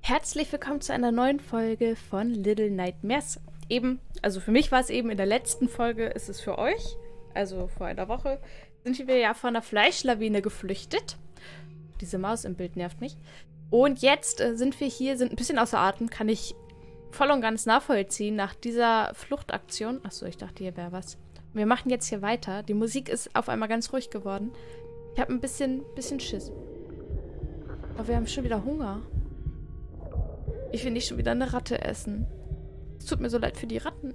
Herzlich willkommen zu einer neuen Folge von Little Nightmares. Also für mich war es eben in der letzten Folge, ist es für euch, also vor einer Woche, sind wir ja von einer Fleischlawine geflüchtet. Diese Maus im Bild nervt mich. Und jetzt sind wir hier, sind ein bisschen außer Atem, kann ich voll und ganz nachvollziehen nach dieser Fluchtaktion. Achso, ich dachte, hier wäre was. Wir machen jetzt hier weiter. Die Musik ist auf einmal ganz ruhig geworden. Ich habe ein bisschen Schiss. Aber wir haben schon wieder Hunger. Ich will nicht schon wieder eine Ratte essen. Es tut mir so leid für die Ratten.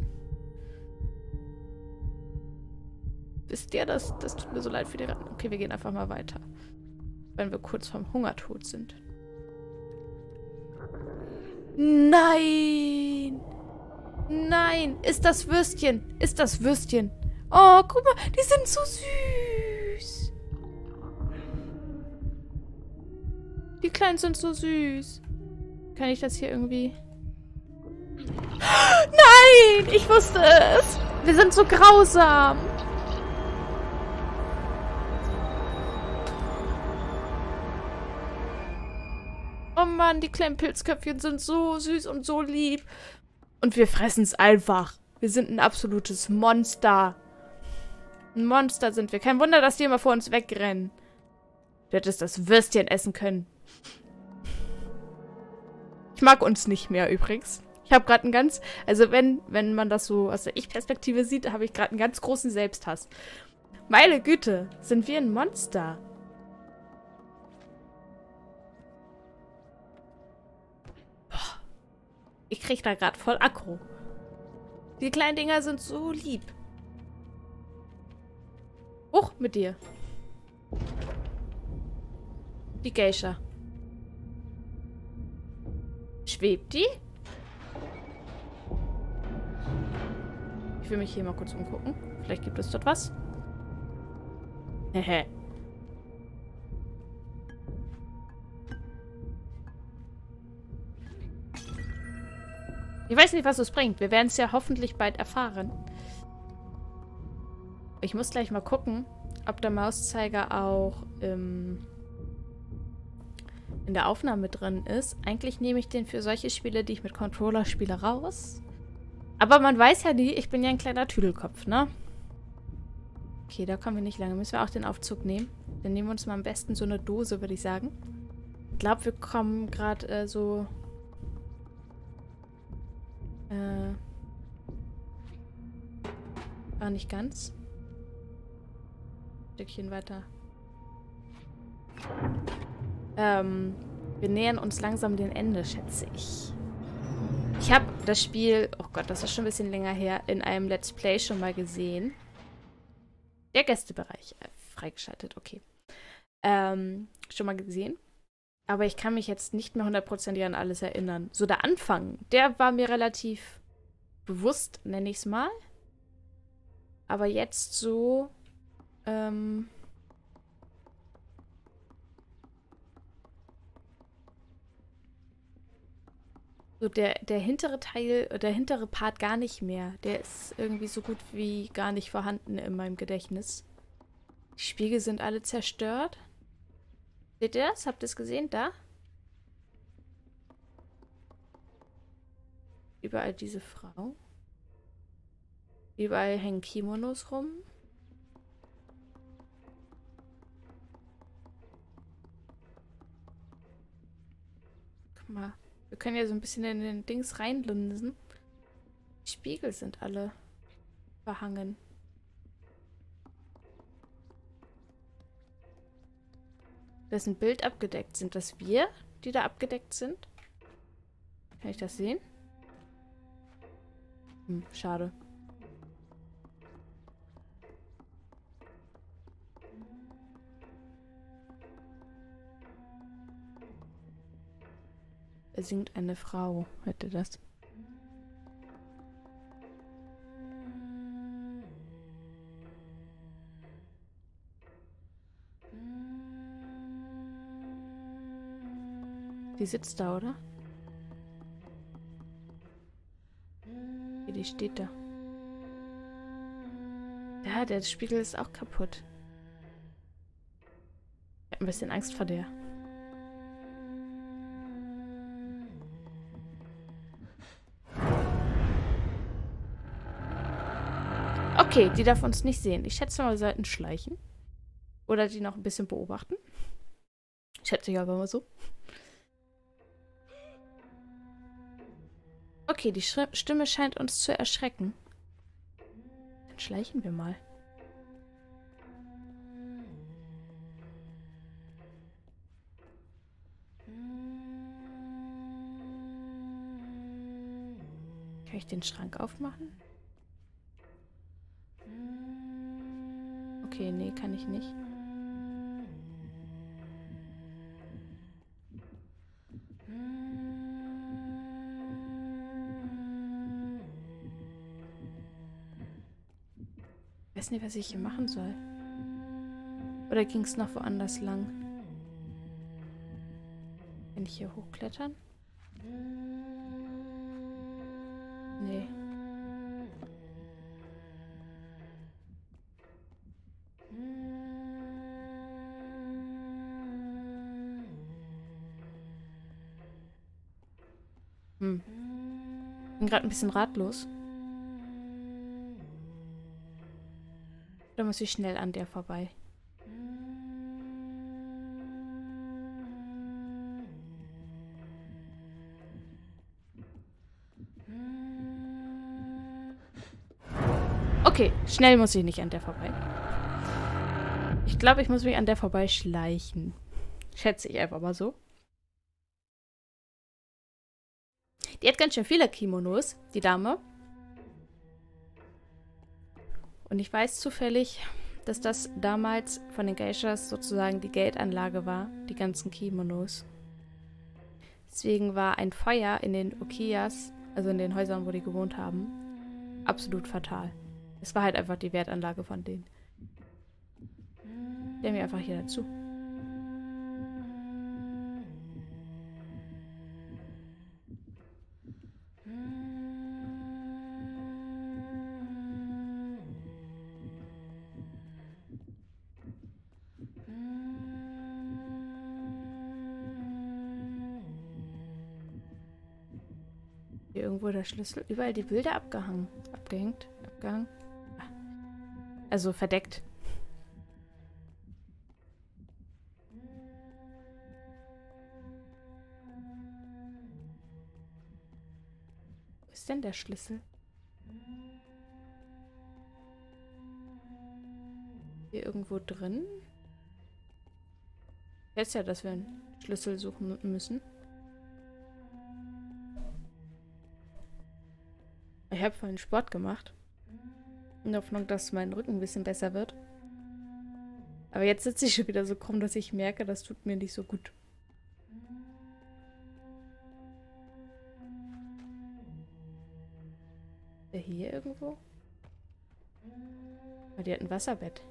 Wisst ihr das? Das tut mir so leid für die Ratten. Okay, wir gehen einfach mal weiter. Wenn wir kurz vorm Hungertod sind. Nein! Nein! Ist das Würstchen! Ist das Würstchen! Oh, guck mal, die sind so süß! Die Kleinen sind so süß. Kann ich das hier irgendwie... Nein! Ich wusste es! Wir sind so grausam! Oh Mann, die kleinen Pilzköpfchen sind so süß und so lieb. Und wir fressen es einfach. Wir sind ein absolutes Monster. Ein Monster sind wir. Kein Wunder, dass die immer vor uns wegrennen. Du hättest das Würstchen essen können. Ich mag uns nicht mehr übrigens. Ich habe gerade einen ganz... Also wenn man das so aus der Ich-Perspektive sieht, habe ich gerade einen ganz großen Selbsthass. Meine Güte, sind wir ein Monster. Boah. Ich krieg da gerade voll Aggro. Die kleinen Dinger sind so lieb. Hoch mit dir. Die Geisha. Schwebt die? Ich will mich hier mal kurz umgucken. Vielleicht gibt es dort was. Hehe. Ich weiß nicht, was es bringt. Wir werden es ja hoffentlich bald erfahren. Ich muss gleich mal gucken, ob der Mauszeiger auch in der Aufnahme drin ist. Eigentlich nehme ich den für solche Spiele, die ich mit Controller spiele, raus. Aber man weiß ja nie, ich bin ja ein kleiner Tüdelkopf, ne? Okay, da kommen wir nicht lange. Müssen wir auch den Aufzug nehmen. Dann nehmen wir uns mal am besten so eine Dose, würde ich sagen. Ich glaube, wir kommen gerade so... War nicht ganz. Ein Stückchen weiter. Wir nähern uns langsam dem Ende, schätze ich. Ich habe das Spiel, oh Gott, das ist schon ein bisschen länger her, in einem Let's Play schon mal gesehen. Der Gästebereich freigeschaltet, okay. Schon mal gesehen. Aber ich kann mich jetzt nicht mehr hundertprozentig an alles erinnern. So der Anfang, der war mir relativ bewusst, nenne ich es mal. Aber jetzt so, so der hintere Teil, der hintere Part gar nicht mehr. Der ist irgendwie so gut wie gar nicht vorhanden in meinem Gedächtnis. Die Spiegel sind alle zerstört. Seht ihr das? Habt ihr es gesehen? Da? Überall diese Frau. Überall hängen Kimonos rum. Guck mal. Wir können ja so ein bisschen in den Dings reinlunsen. Die Spiegel sind alle verhangen. Da ist ein Bild abgedeckt. Sind das wir, die da abgedeckt sind? Kann ich das sehen? Schade. Es singt eine Frau, hätte das. Die sitzt da, oder? Ja, die steht da. Ja, der Spiegel ist auch kaputt. Ich habe ein bisschen Angst vor der. Okay, die darf uns nicht sehen. Ich schätze mal, wir sollten schleichen. Oder die noch ein bisschen beobachten. Schätze ich aber mal so. Okay, die Stimme scheint uns zu erschrecken. Dann schleichen wir mal. Kann ich den Schrank aufmachen? Okay, nee, kann ich nicht. Ich weiß nicht, was ich hier machen soll. Oder ging es noch woanders lang? Kann ich hier hochklettern? Nee. Bin gerade ein bisschen ratlos. Da muss ich schnell an der vorbei. Okay, schnell muss ich nicht an der vorbei. Ich glaube, ich muss mich an der vorbei schleichen. Schätze ich einfach mal so. Die hat ganz schön viele Kimonos, die Dame. Und ich weiß zufällig, dass das damals von den Geishas sozusagen die Geldanlage war, die ganzen Kimonos. Deswegen war ein Feuer in den Okiyas, also in den Häusern, wo die gewohnt haben, absolut fatal. Es war halt einfach die Wertanlage von denen. Der mir einfach hier dazu. Hier irgendwo der Schlüssel. Überall die Bilder abgehangen. Abgehängt. Abgehangen. Also verdeckt. Wo ist denn der Schlüssel? Hier irgendwo drin? Jetzt ja, dass wir einen Schlüssel suchen müssen. Ich habe vorhin Sport gemacht. In der Hoffnung, dass mein Rücken ein bisschen besser wird. Aber jetzt sitze ich schon wieder so krumm, dass ich merke, das tut mir nicht so gut. Ist der hier irgendwo? Oh, die hat ein Wasserbett.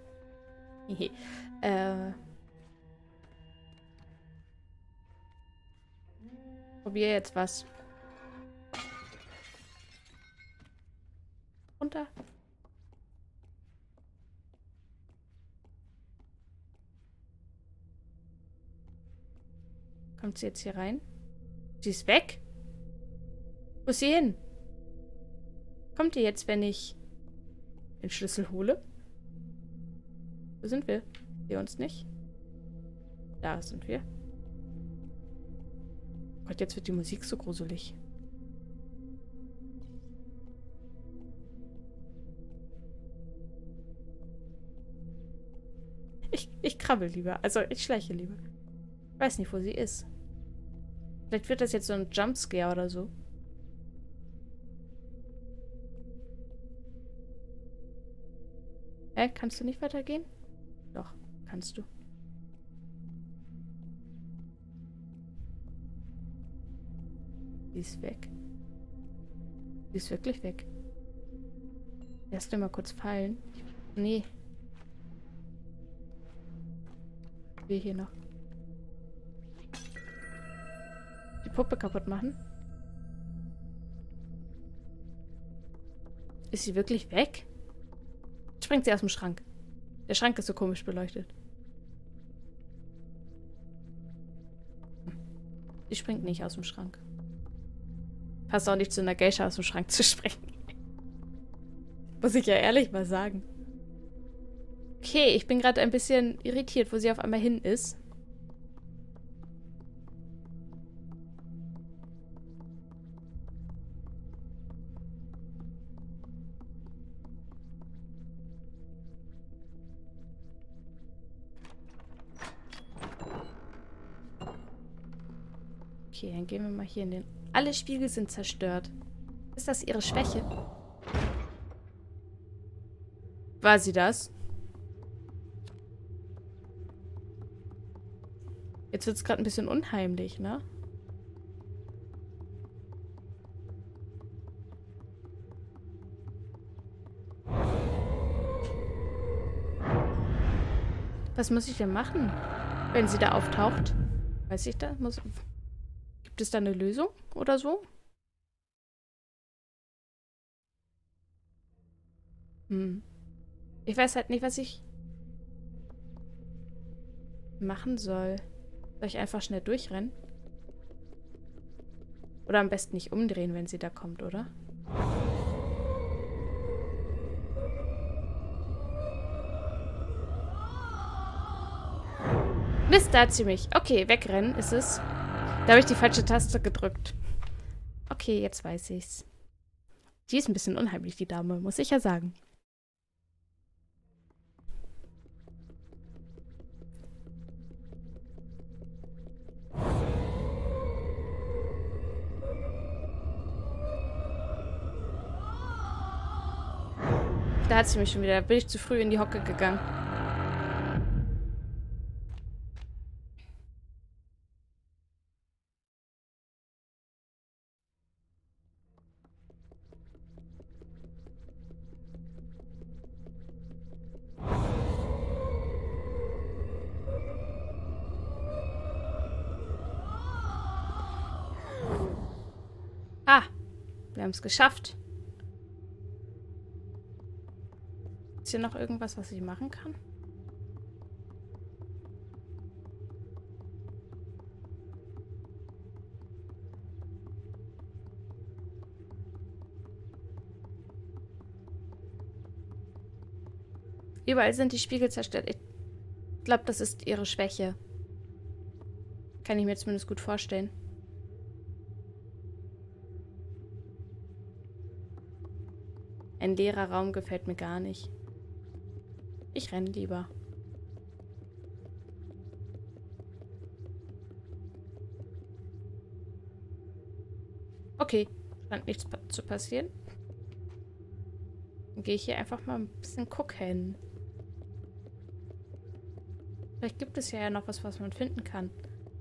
Probier jetzt was. Runter. Kommt sie jetzt hier rein? Sie ist weg? Wo ist sie hin? Kommt die jetzt, wenn ich den Schlüssel hole? Wo sind wir? Wir uns nicht. Da sind wir. Gott, jetzt wird die Musik so gruselig. Ich krabbel lieber. Also ich schleiche lieber. Ich weiß nicht, wo sie ist. Vielleicht wird das jetzt so ein Jumpscare oder so. Kannst du nicht weitergehen? Doch, kannst du. Die ist weg. Die ist wirklich weg. Lass dir mal kurz fallen. Nee. Wir hier noch. Die Puppe kaputt machen. Ist sie wirklich weg? Springt sie aus dem Schrank. Der Schrank ist so komisch beleuchtet. Sie springt nicht aus dem Schrank. Passt auch nicht zu einer Geisha aus dem Schrank zu springen. Muss ich ja ehrlich mal sagen. Okay, ich bin gerade ein bisschen irritiert, wo sie auf einmal hin ist. Okay, dann gehen wir mal hier in den... Alle Spiegel sind zerstört. Ist das ihre Schwäche? War sie das? Jetzt wird es gerade ein bisschen unheimlich, ne? Was muss ich denn machen, wenn sie da auftaucht? Weiß ich da? Gibt es da eine Lösung oder so? Ich weiß halt nicht, was ich machen soll. Soll ich einfach schnell durchrennen? Oder am besten nicht umdrehen, wenn sie da kommt, oder? Mist, da hat sie mich. Okay, wegrennen ist es. Da habe ich die falsche Taste gedrückt. Okay, jetzt weiß ich's. Die ist ein bisschen unheimlich, die Dame, muss ich ja sagen. Da hat sie mich schon wieder. Da bin ich zu früh in die Hocke gegangen. Ah, wir haben es geschafft. Ist hier noch irgendwas, was ich machen kann? Überall sind die Spiegel zerstört. Ich glaube, das ist ihre Schwäche. Kann ich mir zumindest gut vorstellen. Ein leerer Raum gefällt mir gar nicht. Ich renne lieber. Okay, scheint nichts zu passieren. Dann gehe ich hier einfach mal ein bisschen gucken. Vielleicht gibt es ja noch was, was man finden kann.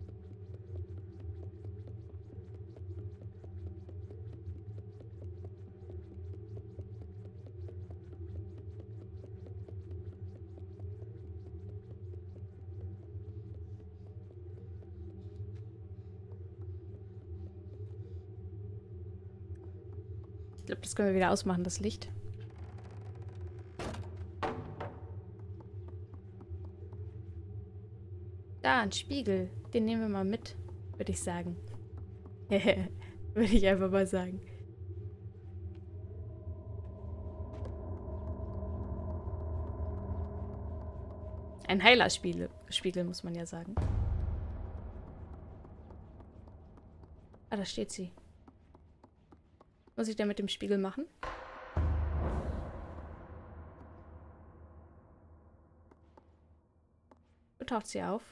Ich glaube, das können wir wieder ausmachen, das Licht. Da, ein Spiegel. Den nehmen wir mal mit, würde ich sagen. Würde ich einfach mal sagen. Ein Heilerspiegel, muss man ja sagen. Ah, da steht sie. Was muss ich denn mit dem Spiegel machen? Wo taucht sie auf?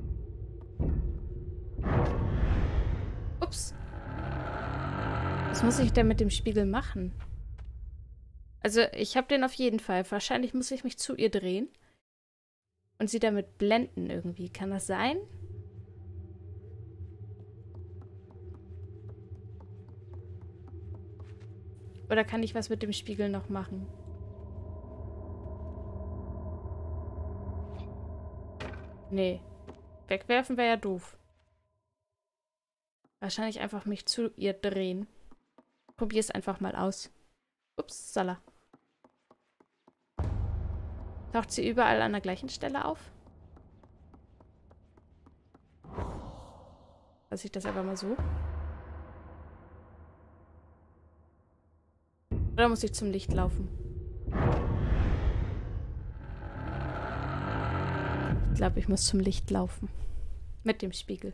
Ups. Was muss ich denn mit dem Spiegel machen? Also, ich habe den auf jeden Fall. Wahrscheinlich muss ich mich zu ihr drehen. Und sie damit blenden irgendwie. Kann das sein? Oder kann ich was mit dem Spiegel noch machen? Nee. Wegwerfen wäre ja doof. Wahrscheinlich einfach mich zu ihr drehen. Probier es einfach mal aus. Ups, Sala. Taucht sie überall an der gleichen Stelle auf? Lass ich das aber mal so. Oder muss ich zum Licht laufen? glaube, ich muss zum Licht laufen. Mit dem Spiegel.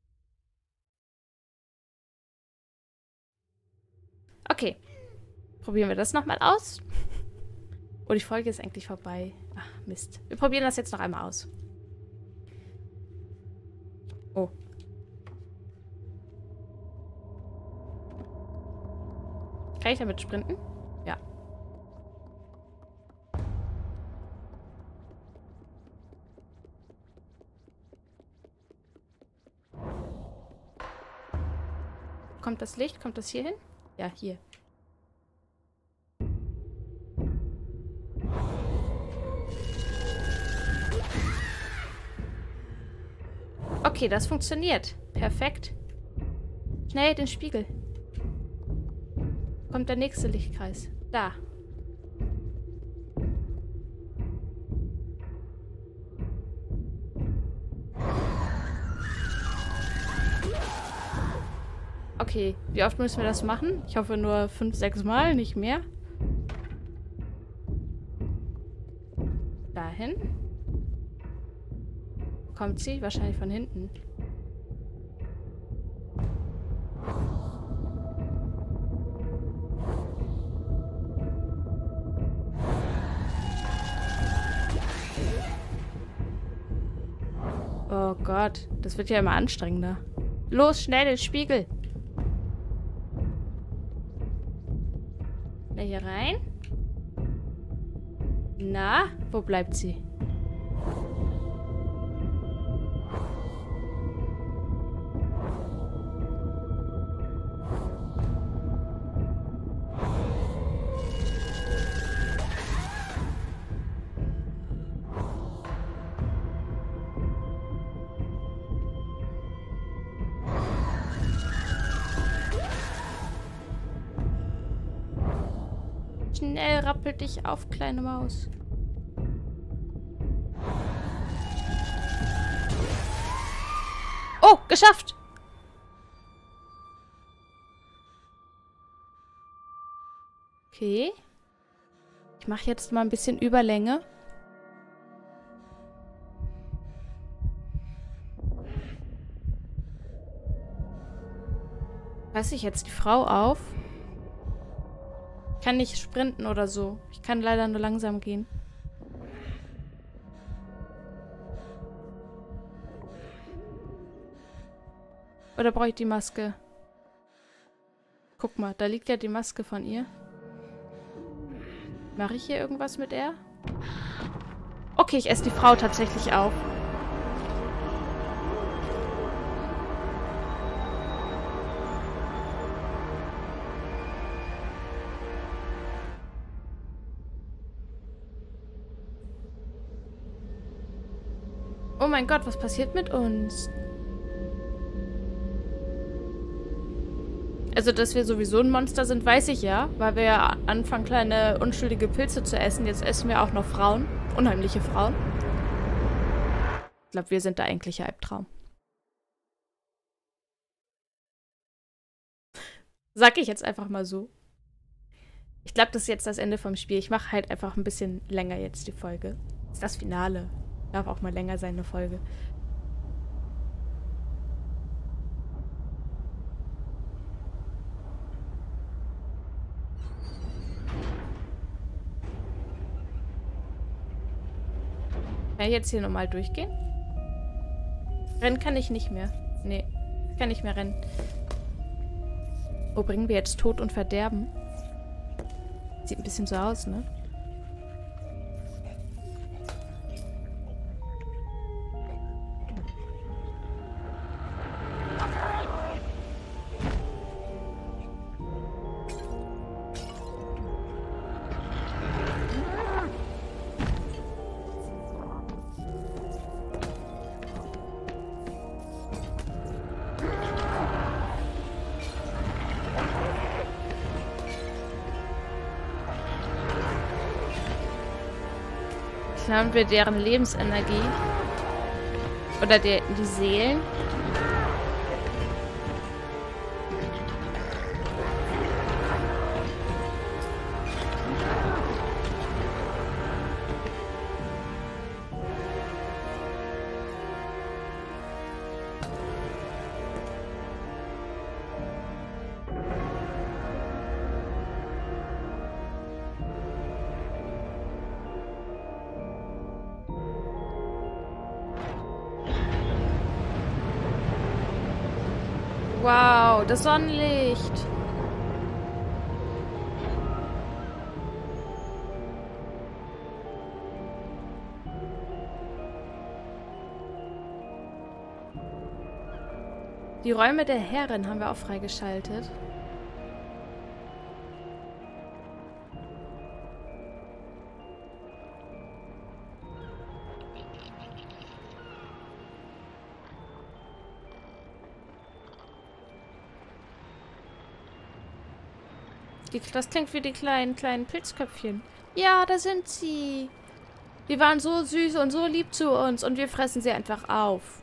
Okay. Probieren wir das nochmal aus. Oh, die Folge ist eigentlich vorbei. Ach, Mist. Wir probieren das jetzt noch einmal aus. Oh. Kann ich damit sprinten? Ja. Kommt das Licht? Kommt das hier hin? Ja, hier. Okay, das funktioniert. Perfekt. Schnell den Spiegel. Kommt der nächste Lichtkreis. Da. Okay, wie oft müssen wir das machen? Ich hoffe nur 5, 6 Mal, nicht mehr. Dahin. Kommt sie? Wahrscheinlich von hinten. Oh Gott, das wird ja immer anstrengender. Los, schnell den Spiegel. Schnell hier rein. Na, wo bleibt sie? Schnell, rappel dich auf, kleine Maus. Oh, geschafft! Okay. Ich mache jetzt mal ein bisschen Überlänge. Passe ich jetzt die Frau auf? Ich kann nicht sprinten oder so. Ich kann leider nur langsam gehen. Oder brauche ich die Maske? Guck mal, da liegt ja die Maske von ihr. Mache ich hier irgendwas mit der? Okay, ich esse die Frau tatsächlich auf. Oh mein Gott, was passiert mit uns? Also, dass wir sowieso ein Monster sind, weiß ich ja, weil wir ja anfangen, kleine unschuldige Pilze zu essen. Jetzt essen wir auch noch Frauen. Unheimliche Frauen. Ich glaube, wir sind der eigentliche Albtraum. Sag ich jetzt einfach mal so. Ich glaube, das ist jetzt das Ende vom Spiel. Ich mache halt einfach ein bisschen länger jetzt die Folge. Das ist das Finale. Darf auch mal länger sein, eine Folge. Kann ich jetzt hier nochmal durchgehen? Rennen kann ich nicht mehr. Nee, kann nicht mehr rennen. Wo bringen wir jetzt Tod und Verderben? Sieht ein bisschen so aus, ne? Haben wir deren Lebensenergie oder die Seelen. Wow, das Sonnenlicht. Die Räume der Herren haben wir auch freigeschaltet. Das klingt wie die kleinen Pilzköpfchen. Ja, da sind sie. Die waren so süß und so lieb zu uns und wir fressen sie einfach auf.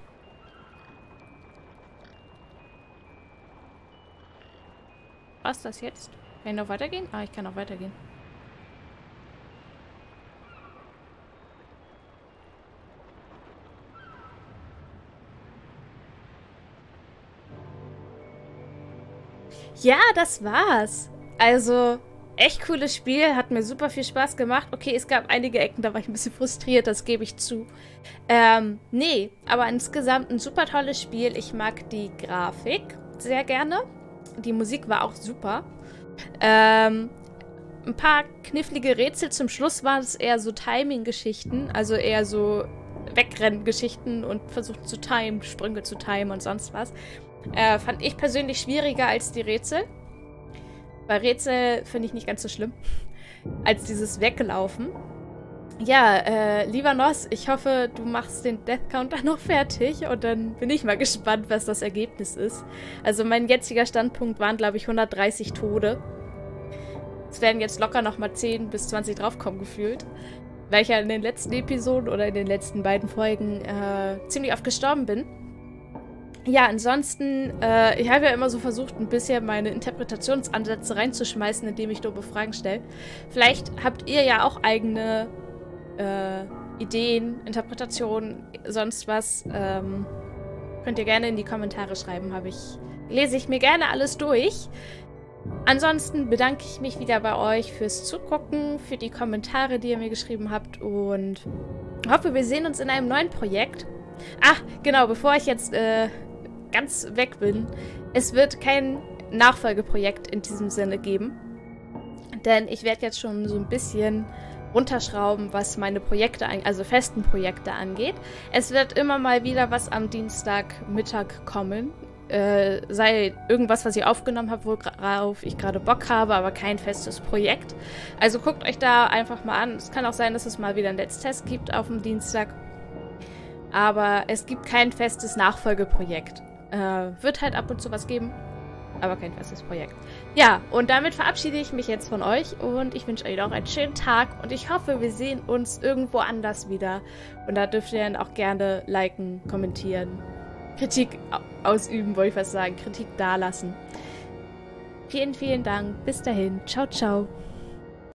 Was ist das jetzt? Kann ich noch weitergehen? Ah, ich kann noch weitergehen. Ja, das war's. Also, echt cooles Spiel. Hat mir super viel Spaß gemacht. Okay, es gab einige Ecken, da war ich ein bisschen frustriert, das gebe ich zu. Nee, aber insgesamt ein super tolles Spiel. Ich mag die Grafik sehr gerne. Die Musik war auch super. Ein paar knifflige Rätsel. Zum Schluss waren es eher so Timing-Geschichten. Also eher so Wegrennen-Geschichten und versuchen zu timen, Sprünge zu timen und sonst was. Fand ich persönlich schwieriger als die Rätsel. Bei Rätsel finde ich nicht ganz so schlimm. Als dieses Weglaufen. Ja, lieber Noss, ich hoffe, du machst den Death Counter noch fertig und dann bin ich mal gespannt, was das Ergebnis ist. Also mein jetziger Standpunkt waren, glaube ich, 130 Tode. Es werden jetzt locker nochmal 10 bis 20 draufkommen gefühlt. Weil ich ja in den letzten Episoden oder in den letzten beiden Folgen ziemlich oft gestorben bin. Ja, ansonsten, ich habe ja immer so versucht, ein bisschen meine Interpretationsansätze reinzuschmeißen, indem ich doofe Fragen stelle. Vielleicht habt ihr ja auch eigene Ideen, Interpretationen, sonst was. Könnt ihr gerne in die Kommentare schreiben. Lese ich mir gerne alles durch. Ansonsten bedanke ich mich wieder bei euch fürs Zugucken, für die Kommentare, die ihr mir geschrieben habt und hoffe, wir sehen uns in einem neuen Projekt. Ach, genau, bevor ich jetzt ganz weg bin. Es wird kein Nachfolgeprojekt in diesem Sinne geben. Denn ich werde jetzt schon so ein bisschen runterschrauben, was meine Projekte, also festen Projekte angeht. Es wird immer mal wieder was am Dienstagmittag kommen. Sei irgendwas, was ich aufgenommen habe, worauf ich gerade Bock habe, aber kein festes Projekt. Also guckt euch da einfach mal an. Es kann auch sein, dass es mal wieder einen Let's Test gibt auf dem Dienstag. Aber es gibt kein festes Nachfolgeprojekt. Wird halt ab und zu was geben, aber kein festes Projekt. Ja, und damit verabschiede ich mich jetzt von euch und ich wünsche euch noch einen schönen Tag und ich hoffe, wir sehen uns irgendwo anders wieder. Und da dürft ihr dann auch gerne liken, kommentieren, Kritik ausüben, wollte ich fast sagen, Kritik dalassen. Vielen, vielen Dank. Bis dahin. Ciao, ciao.